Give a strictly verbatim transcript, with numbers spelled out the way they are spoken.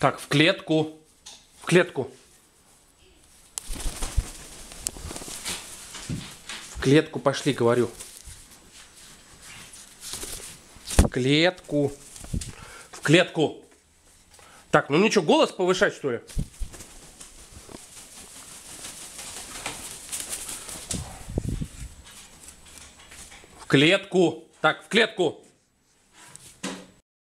Так, в клетку. В клетку. В клетку пошли, говорю. В клетку. В клетку. Так, ну ничего, голос повышать, что ли? В клетку. Так, в клетку.